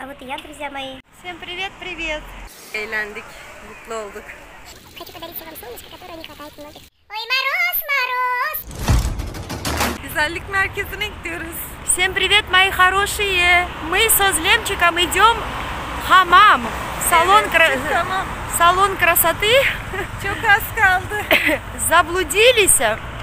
А вот и я, друзья мои. Всем привет-привет! Eğlendik, mutlu olduk. Хочу подарить вам солнышко, которое не хватает многих. Ой, мороз, мороз! Güzellik merkezine gidiyoruz. Всем привет, мои хорошие! Мы с Озлемчиком идем в хамам. Салон красоты. Çok az kaldı. Заблудились.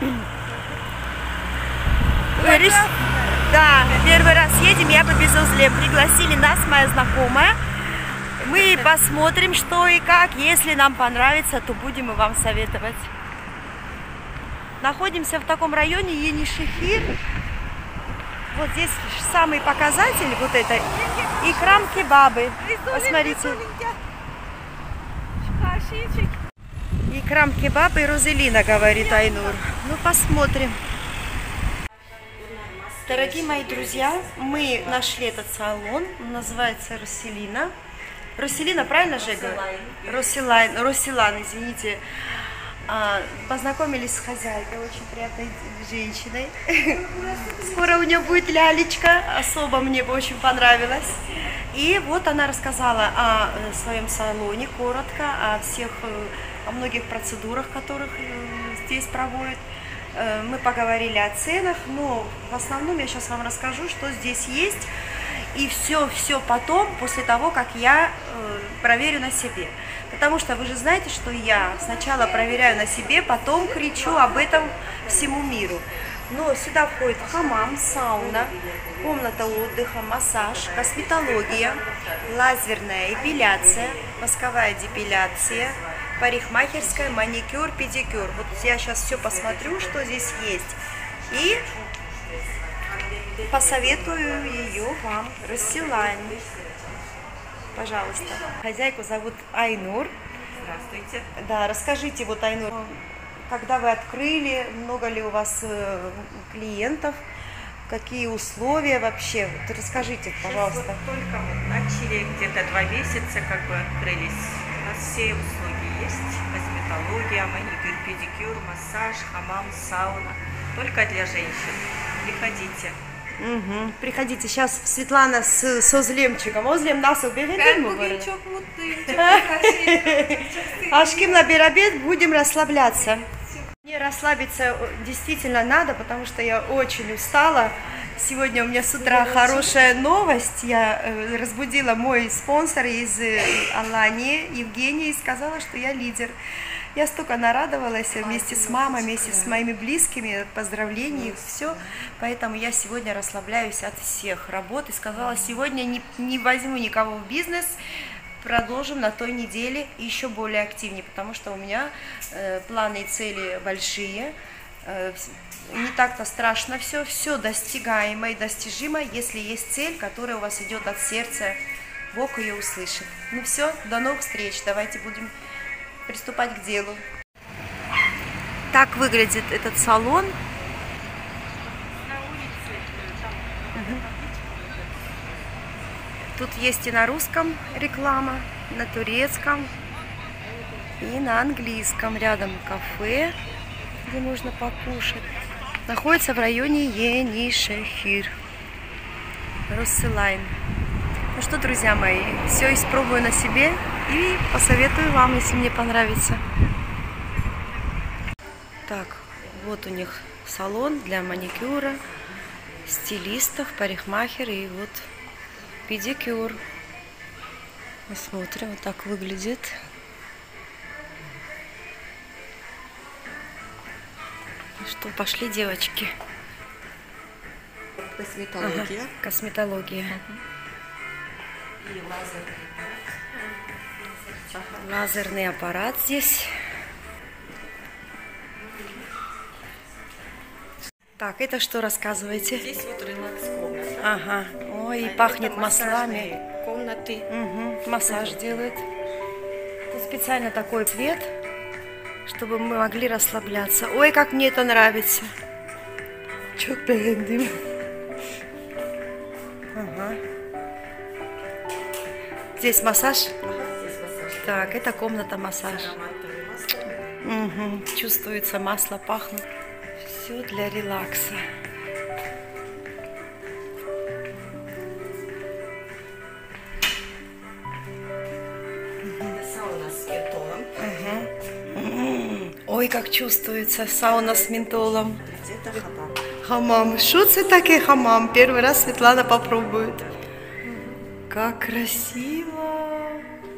Да, первый раз едем, я по Безозлем. Пригласили нас, моя знакомая. Мы посмотрим, что и как. Если нам понравится, то будем и вам советовать. Находимся в таком районе Енишехир. Вот здесь самый показатель, вот это икрам-кебабы. Посмотрите. Икрам-кебабы и Розелина, говорит Айнур. Ну, посмотрим. Дорогие мои друзья, мы нашли этот салон. Он называется Роселина. Роселина, правильно же говорю? Роселан, извините. Познакомились с хозяйкой, очень приятной женщиной. Скоро у нее будет лялечка, особо мне очень понравилось. И вот она рассказала о своем салоне коротко, о многих процедурах, которых здесь проводят. Мы поговорили о ценах, но в основном я сейчас вам расскажу, что здесь есть. И все потом, после того, как я проверю на себе. Потому что вы же знаете, что я сначала проверяю на себе, потом кричу об этом всему миру. Но сюда входит хамам, сауна, комната отдыха, массаж, косметология, лазерная эпиляция, восковая депиляция, парикмахерская, маникюр, педикюр. Вот я сейчас все посмотрю, что здесь есть. И посоветую ее вам. Рассылаем. Пожалуйста. Хозяйку зовут Айнур. Здравствуйте. Да, расскажите, вот, Айнур, когда вы открыли, много ли у вас клиентов, какие условия вообще? Вот расскажите, пожалуйста. Вот только вот начали, где-то 2 месяца как бы открылись. У нас все услуги есть. Косметология, маникюр, педикюр, массаж, хамам, сауна. Только для женщин. Приходите. Угу. Приходите, сейчас Светлана с Озлемчиком. Озлем nasıl beğendin mi? Bugün çok mutluyum. Çok teşekkür. Ашкимла Берабет, будем расслабляться. Мне расслабиться действительно надо, потому что я очень устала. Сегодня у меня с утра хорошая новость. Я разбудила мой спонсор из Алании, Евгения, и сказала, что я лидер. Я столько нарадовалась вместе с мамой, вместе с моими близкими, поздравлений, все. Поэтому я сегодня расслабляюсь от всех работ и сказала, сегодня не возьму никого в бизнес, продолжим на той неделе еще более активнее, потому что у меня планы и цели большие. Не так-то страшно все достигаемо и достижимо, если есть цель, которая у вас идет от сердца, Бог ее услышит. Ну все, до новых встреч, давайте будем приступать к делу. Так выглядит этот салон. Тут есть и на русском реклама, на турецком и на английском. Рядом кафе, где можно покушать. Находится в районе Енишехир. Россылайн. Ну что, друзья мои, все испробую на себе и посоветую вам, если мне понравится. Так, вот у них салон для маникюра, стилистов, парикмахер и вот педикюр. Посмотрим, вот так выглядит. Ну что, пошли, девочки. Косметология. Ага, косметология. И Лазерный аппарат здесь. Так, это что рассказываете? Здесь вот релакс-комната. Ага. Ой, и пахнет маслами. Комнаты. Угу. Массаж делает. Тут специально такой цвет, чтобы мы могли расслабляться. Ой, как мне это нравится. Çok beğendim. Ага. Здесь массаж? Здесь массаж. Так, это комната массаж. Ароматовые масла. Угу. Чувствуется, масло пахнут. Все для релакса. ментолом. Ой, как чувствуется сауна с ментолом. Это хамам. Хамам. Что это такое хамам? Первый раз Светлана попробует. Как красиво!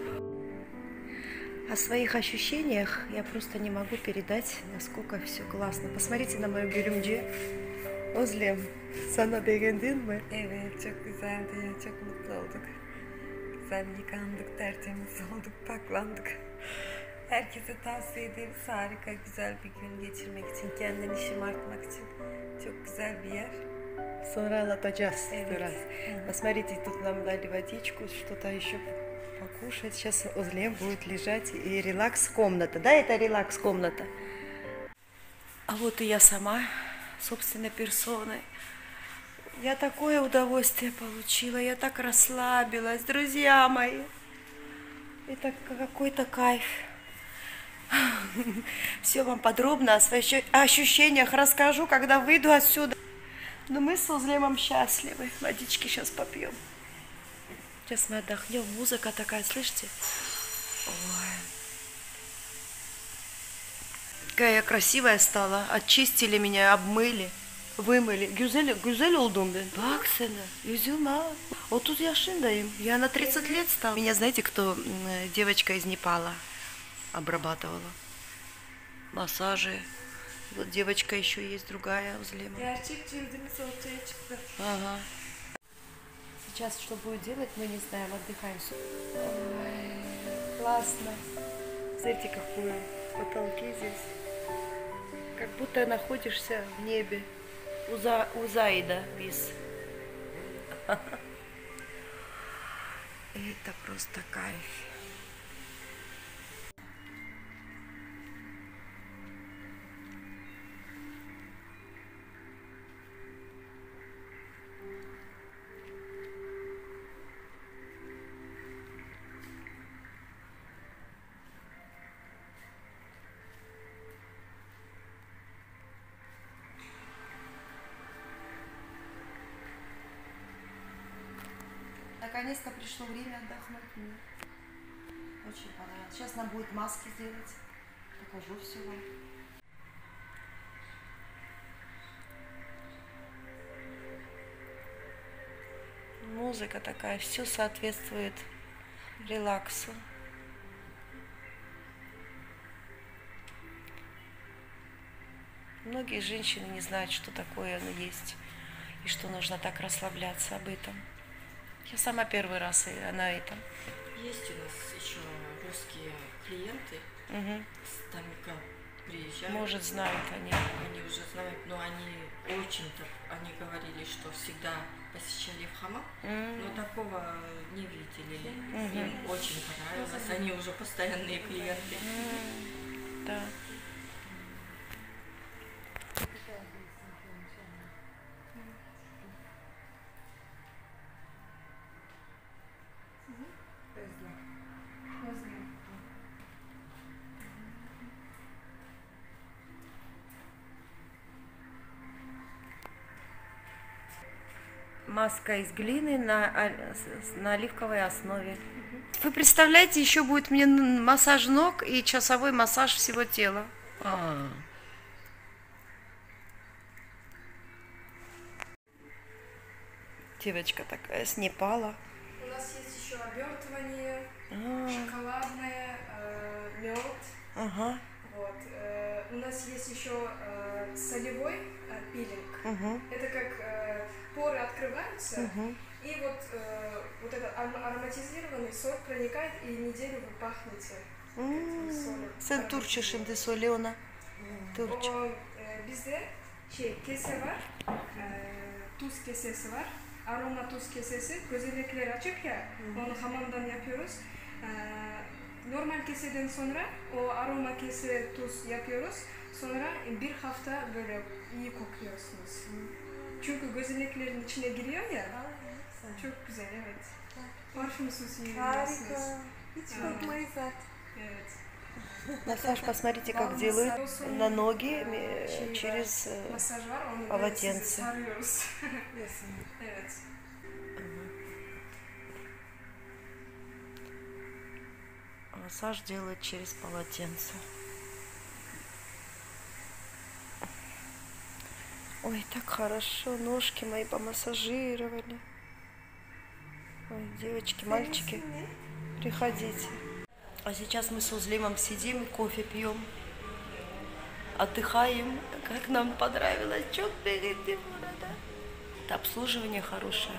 О своих ощущениях я просто не могу передать, насколько все классно. Посмотрите на мою görümce. Özlem, sana beğendin mi? Evet, çok güzeldi. Çok mutlu olduk. Güzel yıkandık, tertemiz olduk, paklandık. Herkese tavsiye ederiz. Harika, güzel bir gün geçirmek için, kendini şımartmak için. Çok güzel bir yer. Sonra anlatacağız Evet. biraz. Посмотрите, тут нам дали водичку, что-то еще покушать. Сейчас Özlem будет лежать и релакс-комната. Да, это релакс-комната. А вот и я сама, собственной персоной. Я такое удовольствие получила, я так расслабилась, друзья мои. Это какой-то кайф. Все вам подробно о своих ощущениях расскажу, когда выйду отсюда. Но мы с Узлемом счастливы. Водички сейчас попьем. Сейчас мы отдохнем. Музыка такая, слышите? Ой. Какая я красивая стала. Очистили меня, обмыли, вымыли. Güzel oldum ben. Bak sana, yüzüme. 30 yaşındayım. Я на 30 лет стала. Меня знаете, кто девочка из Непала обрабатывала? Массажи. Вот девочка еще есть другая, Узлема. Gerçek cildimiz ortaya çıktı. Ага. Сейчас что будет делать, мы не знаем, отдыхаем. Ой, классно. Смотрите, какие потолки здесь. Как будто находишься в небе. У Заида вис. Это просто кайф. Наконец-то пришло время отдохнуть мне. Очень понравилось. Сейчас нам будет маски сделать. Покажу все вам. Музыка такая, все соответствует релаксу. Многие женщины не знают, что такое оно есть и что нужно так расслабляться об этом. Я сама первый раз и на этом. Есть у нас еще русские клиенты, с Тамика приезжают. Может, знают они. Они уже знают, но они они говорили, что всегда посещали в хамам, но такого не видели. Им очень понравилось, они уже постоянные клиенты. Да. Маска из глины на оливковой основе. Вы представляете, еще будет мне массаж ног и часовой массаж всего тела. Девочка такая с Непала. У нас есть еще обертывание, шоколадное, мед. Ага. Вот. У нас есть еще солевой пилинг. Это как поры открываются, и вот этот ароматизированный сок проникает, и неделю вы пахнете солью. Sen Türkçe şimdi söyle ona. Türkçe. Bizde kese var, tuz kesesi var. Aroma tuz kesesi, gözenekleri açık ya, onu hamamdan yapıyoruz. Normal keseden sonra o aroma kese tuz yapıyoruz. Sonra bir hafta böyle iyi kokuyorsunuz. Çünkü gözeneklerin içine giriyor ya. Çok güzel, evet. Parfümsüz yiyebilirsiniz. Harika. Hiç korkmayız zaten. Evet. Массаж, посмотрите, как делают на ноги через Masaj var, onu полотенце. sarıyoruz. Evet. Массаж делают через полотенце. Ой, так хорошо, ножки мои помассажировали. Ой, девочки, мальчики, приходите. А сейчас мы с Узлимом сидим, кофе пьем, отдыхаем. Как нам понравилось, что перед да? Это обслуживание хорошее.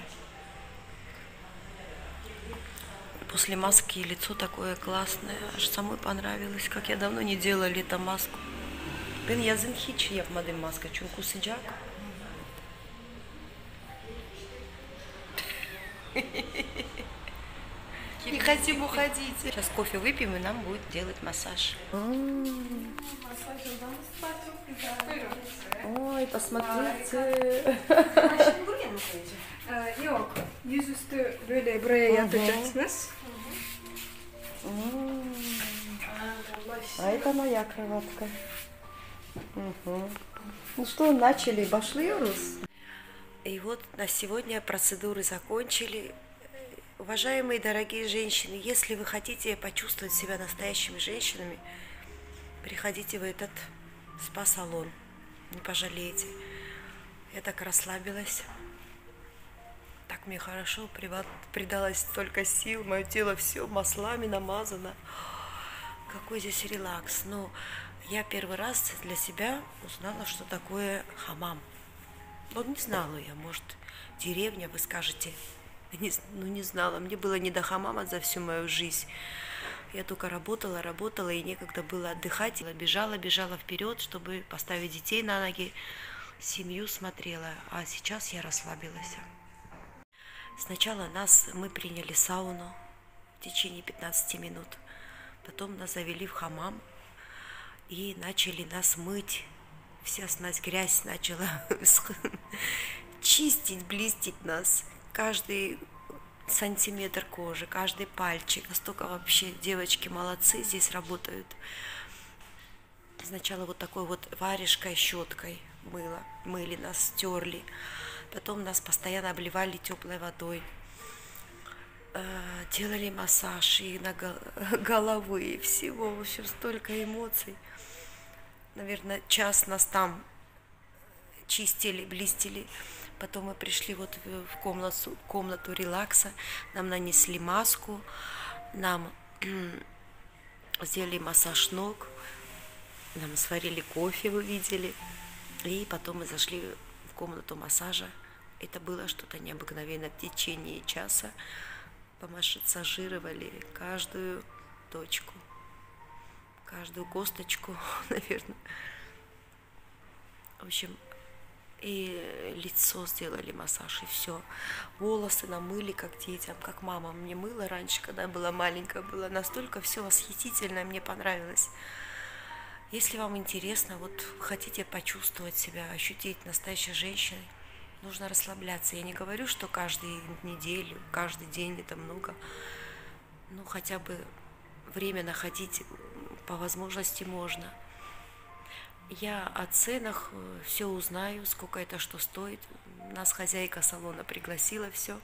После маски лицо такое классное, аж самой понравилось, как я давно не делала летом маску. Ben yazın hiç yapmadım maske çünkü sıcak. Не хотим уходить. Сейчас кофе выпьем, и нам будет делать массаж. Ой, посмотрите. Yok, yüzüstü böyle buraya yatacaksınız. А это моя кроватка. Угу. Ну что, начали, башлырус. И вот на сегодня процедуры закончили. Уважаемые дорогие женщины, если вы хотите почувствовать себя настоящими женщинами, приходите в этот спа-салон, не пожалеете. Я так расслабилась, так мне хорошо, придалось столько сил, мое тело все маслами намазано. Какой здесь релакс. Но я первый раз для себя узнала, что такое хамам. Вот не знала я, может, деревня, вы скажете. Не знала, мне было не до хамама за всю мою жизнь. Я только работала, и некогда было отдыхать. Бежала вперед, чтобы поставить детей на ноги, семью смотрела, а сейчас я расслабилась. Сначала мы приняли сауну в течение 15 минут, потом нас завели в хамам и начали нас мыть. Вся грязь начала чистить, блестить нас. Каждый сантиметр кожи, каждый пальчик. Настолько вообще девочки молодцы здесь работают. Сначала вот такой вот варежкой, щеткой мыли нас, стерли. Потом нас постоянно обливали теплой водой. Делали массаж и на головы, и всего. В общем, столько эмоций. Наверное, час нас там чистили, блестили. Потом мы пришли вот в комнату релакса, нам нанесли маску, нам сделали массаж ног, нам сварили кофе, вы видели, и потом мы зашли в комнату массажа. Это было что-то необыкновенное. В течение часа помассажировали каждую точку, каждую косточку, наверное. В общем, и лицо сделали массаж, и все. Волосы намыли, как детям, как мама мне мыла раньше, когда я была маленькая. Было настолько все восхитительно, мне понравилось. Если вам интересно, вот хотите почувствовать себя, ощутить настоящей женщиной, нужно расслабляться. Я не говорю, что каждую неделю, каждый день это много. Ну, хотя бы время находить по возможности можно. Я о ценах все узнаю, сколько это что стоит. Нас хозяйка салона пригласила все.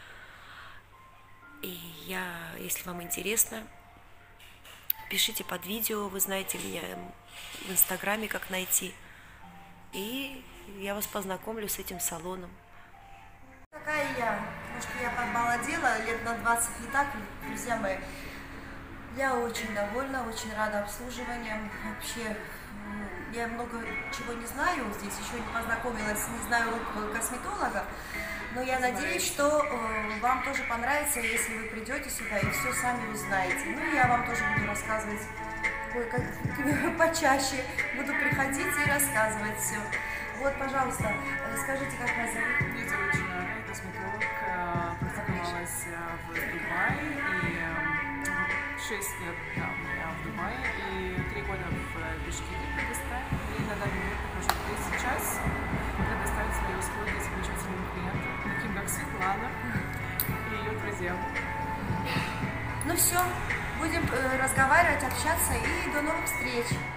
И если вам интересно, пишите под видео, вы знаете меня в Инстаграме, как найти. И я вас познакомлю с этим салоном. Какая я? Может, я помолодела лет на 20, не так ли, друзья мои? Я очень довольна, очень рада обслуживанием. Вообще, я много чего не знаю здесь, еще не познакомилась, не знаю рук косметолога, но я надеюсь, что вам тоже понравится, если вы придете сюда и все сами узнаете. Ну, я вам тоже буду рассказывать как почаще, буду приходить и рассказывать все. Вот, пожалуйста, скажите, как вас зовут? Меня зовут Чинара, я косметолог, практиковалась в Дубае, и 6 лет там я в Дубае, и 3 года в Бишкеке, Кыргызстане, и на данный момент нахожусь здесь сейчас, предоставить свои услуги замечательным клиентам, таким как Светлана и ее друзьям. Ну все, будем разговаривать, общаться, и до новых встреч!